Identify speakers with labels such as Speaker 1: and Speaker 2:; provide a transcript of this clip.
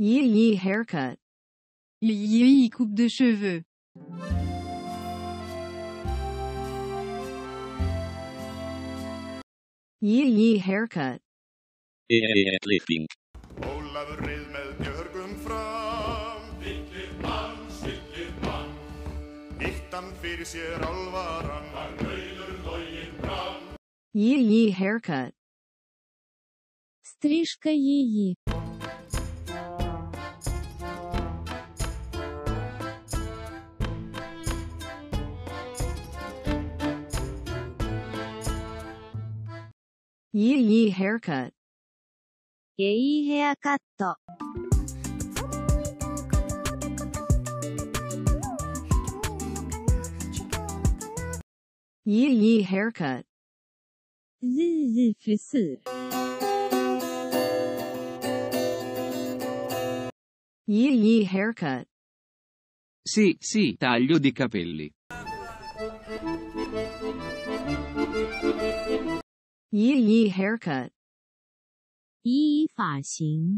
Speaker 1: Yee Yee haircut.
Speaker 2: Yee Yee coupe de cheveux.
Speaker 1: Yee Yee haircut.
Speaker 3: Clipping.
Speaker 4: Ólafur reið með björgum fram. Villir mann. Hitt hann fyrir sér álvaran. Hann rauður loginn fram.
Speaker 1: Yee Yee haircut.
Speaker 5: Стрижка Yee Yee.
Speaker 1: Yee Yee haircut.
Speaker 5: ゲイヘアカット。
Speaker 1: Yee Yee haircut.
Speaker 5: Yee Yee frisyr.
Speaker 1: Yee Yee haircut.
Speaker 6: Sì, taglio di capelli.
Speaker 1: Yee Yee haircut.
Speaker 5: Yee Yee 发型。